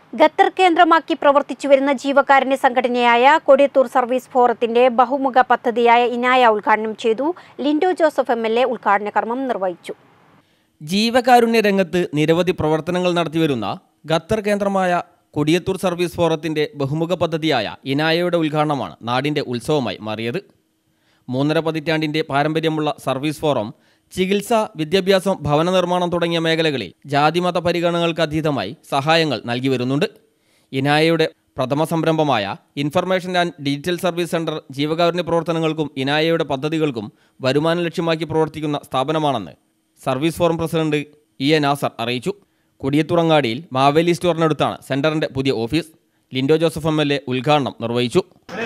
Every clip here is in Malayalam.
ഖത്തർ കേന്ദ്രമാക്കി പ്രവർത്തിച്ചുവരുന്ന ജീവകാരുണ്യ സംഘടനയായ കൊടിയത്തൂർ സർവീസ് ഫോറത്തിന്റെ ബഹുമുഖ പദ്ധതിയായ ഇനായ ഉദ്ഘാടനം ചെയ്തു. ലിൻഡോ ജോസഫ് MLA ഉദ്ഘാടന കർമ്മം നിർവഹിച്ചു. ജീവകാരുണ്യ രംഗത്ത് നിരവധി പ്രവർത്തനങ്ങൾ നടത്തിവരുന്ന ഖത്തർ കേന്ദ്രമായ കൊടിയത്തൂർ സർവീസ് ഫോറത്തിന്റെ ബഹുമുഖ പദ്ധതിയായ ഇനായയുടെ ഉദ്ഘാടനമാണ് നാടിന്റെ ഉത്സവമായി മാറിയത്. 3.5 പതിറ്റാണ്ടിന്റെ പാരമ്പര്യമുള്ള സർവീസ് ഫോറം ചികിത്സ, വിദ്യാഭ്യാസം, ഭവന നിർമ്മാണം തുടങ്ങിയ മേഖലകളിൽ ജാതിമത പരിഗണനകൾക്ക് അതീതമായി സഹായങ്ങൾ നൽകി വരുന്നുണ്ട്. ഇനായയുടെ പ്രഥമ സംരംഭമായ information and digital service centre ജീവകാരുണ്യ പ്രവർത്തനങ്ങൾക്കും ഇനായയുടെ പദ്ധതികൾക്കും വരുമാനം ലക്ഷ്യമാക്കി പ്രവർത്തിക്കുന്ന സ്ഥാപനമാണെന്ന് service forum president EA Nasar അറിയിച്ചു. കൊടിയത്തൂറങ്ങാടിയിൽ മാവേലി സ്റ്റോറിനടുത്താണ് സെന്ററിന്റെ പുതിയ ഓഫീസ്. ലിൻഡോ ജോസഫ് MLA ഉദ്ഘാടനം നിർവഹിച്ചു.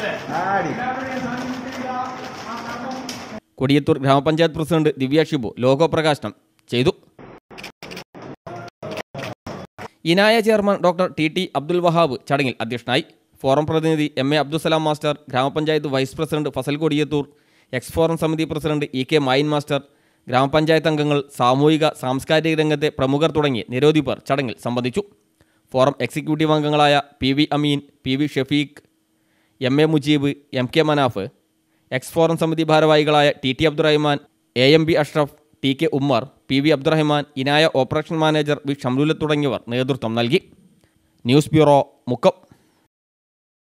കൊടിയത്തൂർ ഗ്രാമപഞ്ചായത്ത് പ്രസിഡന്റ് ദിവ്യ ഷിബു ലോഗോ പ്രകാശനം ചെയ്തു. Inaya chairman doctor TT Abdul Wahab ചടങ്ങിൽ അധ്യക്ഷനായി. ഫോറം പ്രതിനിധി MA അബ്ദുസലാം മാസ്റ്റർ, ഗ്രാമപഞ്ചായത്ത് vice president Fasal Kodiyathur, ex forum സമിതി പ്രസിഡന്റ് EK മായിൻ മാസ്റ്റർ, ഗ്രാമപഞ്ചായത്ത് അംഗങ്ങൾ, സാമൂഹിക സാംസ്കാരിക രംഗത്തെ പ്രമുഖർ തുടങ്ങി നിരവധി പേർ ചടങ്ങിൽ സംബന്ധിച്ചു. ഫോറം എക്സിക്യൂട്ടീവ് അംഗങ്ങളായ PV Ameen, PV Shafeeq, MA Mujeeb, MK Manaf, ex forum സമിതി ഭാരവാഹികളായ TT Abdurahman, AMB Ashraf, TK Ummer, PV Abdurahman, Inaya operation manager V Shamlula തുടങ്ങിയവർ നേതൃത്വം നൽകി. News bureau, Mukkam.